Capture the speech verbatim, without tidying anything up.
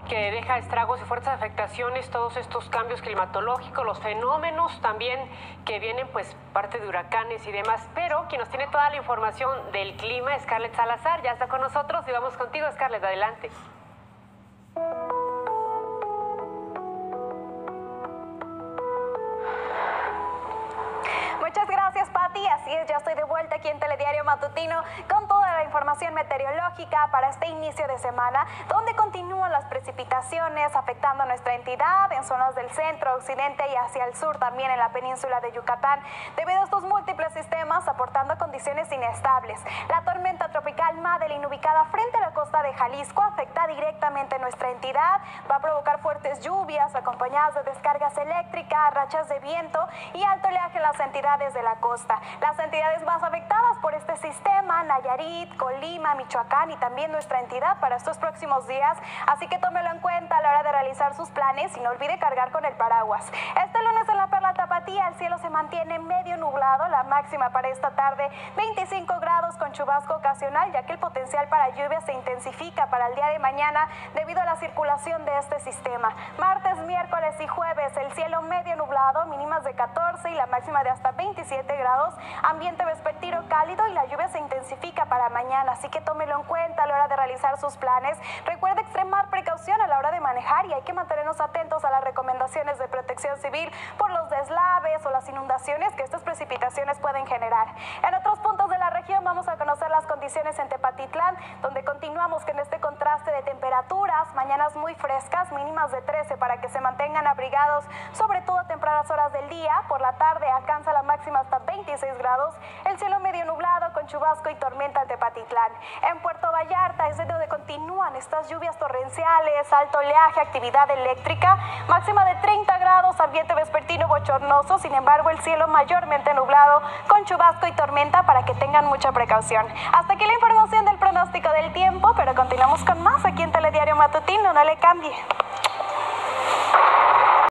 que deja estragos y fuertes afectaciones, todos estos cambios climatológicos, los fenómenos también que vienen, pues, parte de huracanes y demás. Pero quien nos tiene toda la información del clima es Scarlett Salazar, ya está con nosotros y vamos contigo, Scarlett, adelante. Muchas gracias, Pati. Así es, ya estoy de vuelta aquí en Telediario Matutino con toda la información meteorológica para este inicio de semana, donde continúan las precipitaciones afectando a nuestra entidad en zonas del centro, occidente y hacia el sur, también en la península de Yucatán, debido a estos múltiples sistemas aportando condiciones inestables. La tormenta tropical Madeline, ubicada frente a la costa de Jalisco, afecta directamente a nuestra entidad, va a provocar fuertes lluvias acompañadas de descargas eléctricas, rachas de viento y alto oleaje en las entidades de la costa. Las entidades más afectadas por este sistema, Nayarit, Colima, Michoacán y también nuestra entidad para estos próximos días, así que tómelo en cuenta a la hora de realizar sus planes y no olvide cargar con el paraguas. Este lunes en la Perla Tapatía el cielo se mantiene medio nublado, la máxima para esta tarde veinticinco grados con chubasco ocasional, ya que el potencial para lluvia se intensifica para el día de mañana debido a la circulación de este sistema. Martes, miércoles y jueves el cielo medio nublado, mínimas de catorce y la máxima de hasta veintisiete grados, ambiente vespertino cálido y la lluvia se intensifica para mañana, así que tómelo en cuenta a la hora de realizar sus planes. Recuerde extremar precaución a la hora de manejar y hay que mantenernos atentos a las recomendaciones de protección civil por los deslaves o las inundaciones que estas precipitaciones pueden generar. En otros puntos de la región vamos a conocer las condiciones en Tepatitlán, donde continuamos con este contraste de temperaturas, mañanas muy frescas, mínimas de trece para que se mantengan abrigados, sobre todo a tempranas horas del día. Por la tarde alcanza la máxima hasta veintiséis grados, el cielo medio nublado con chubasco y tormenta en Tepatitlán. En Puerto Vallarta es de donde continúan estas lluvias torrenciales, alto oleaje, actividad eléctrica, máxima de treinta grados, ambiente vespertino bochornoso, sin embargo el cielo mayormente nublado con chubasco y tormenta para que tengan mucha precaución. Hasta aquí la información del pronóstico del tiempo, pero continuamos con más aquí en Telediario Matutino, no le cambie.